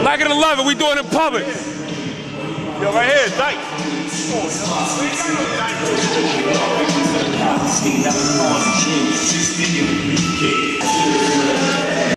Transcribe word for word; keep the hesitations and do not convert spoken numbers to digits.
Black and eleven, we do it in public. Yo, right here, tight. Oh,